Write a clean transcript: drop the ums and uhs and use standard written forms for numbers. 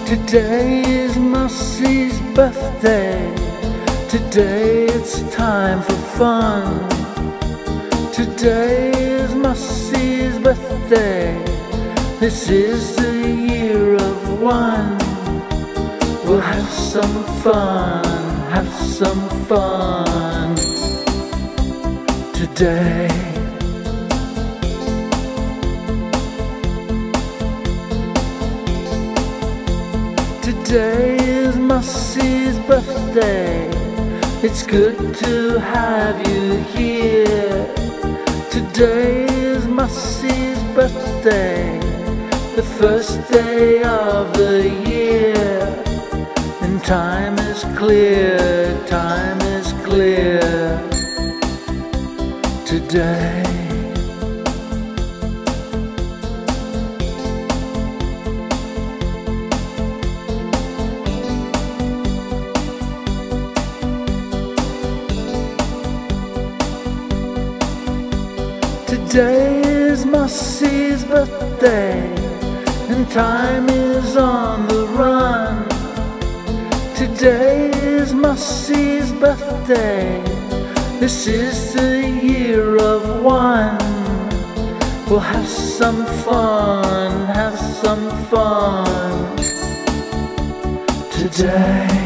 Today is Masie's birthday. Today it's time for fun. Today is Masie's birthday. This is the year of one. We'll have some fun, have some fun today. Today is Masie's birthday. It's good to have you here. Today is Masie's birthday, the first day of the year. And time is clear, time is clear today. Today is Masie's birthday, and time is on the run. Today is Masie's birthday. This is the year of one. We'll have some fun, have some fun today.